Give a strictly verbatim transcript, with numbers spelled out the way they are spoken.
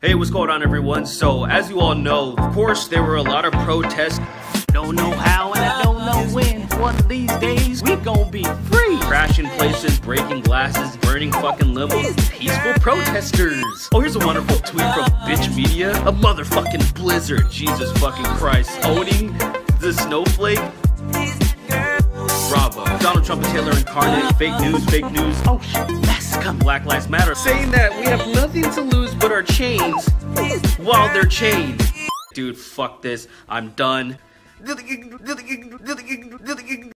Hey, what's going on, everyone? So, as you all know, of course, there were a lot of protests. Don't know how and I don't know when. One of these days, we gon' be free. Crashing places, breaking glasses, burning fucking limos. Peaceful protesters. Oh, here's a wonderful tweet from Bitch Media. A motherfucking blizzard. Jesus fucking Christ. Owning the snowflake. Bravo. Donald Trump and Taylor incarnate. Fake news, fake news. Oh shit, let's come. Black Lives Matter. Saying that we have nothing to lose but our chains while they're chained. Dude, fuck this. I'm done.